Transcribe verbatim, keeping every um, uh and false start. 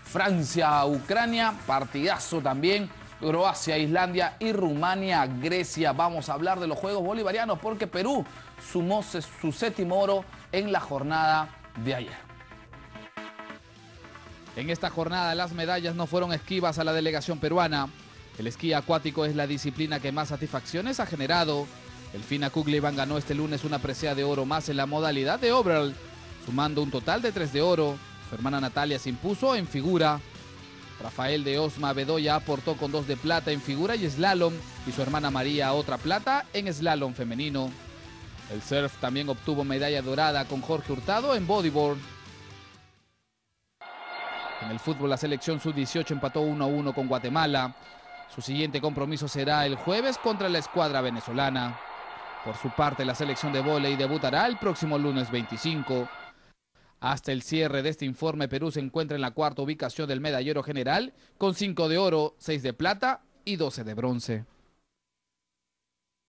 Francia, Ucrania, partidazo también. Croacia, Islandia y Rumania, Grecia. Vamos a hablar de los Juegos Bolivarianos porque Perú sumó su séptimo oro en la jornada de ayer. En esta jornada las medallas no fueron esquivas a la delegación peruana. El esquí acuático es la disciplina que más satisfacciones ha generado. El Fina Kuglevan ganó este lunes una presea de oro más en la modalidad de overall, sumando un total de tres de oro. Su hermana Natalia se impuso en figura. Rafael de Osma Bedoya aportó con dos de plata en figura y slalom, y su hermana María otra plata en slalom femenino. El surf también obtuvo medalla dorada con Jorge Hurtado en bodyboard. En el fútbol, la selección sub dieciocho empató uno a uno con Guatemala. Su siguiente compromiso será el jueves contra la escuadra venezolana. Por su parte, la selección de vóley debutará el próximo lunes veinticinco. Hasta el cierre de este informe, Perú se encuentra en la cuarta ubicación del medallero general, con cinco de oro, seis de plata y doce de bronce.